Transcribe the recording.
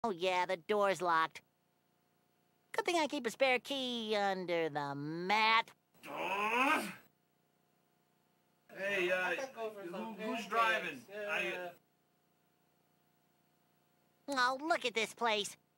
Oh yeah, the door's locked. Good thing I keep a spare key under the mat. Hey, who's driving? Oh, look at this place.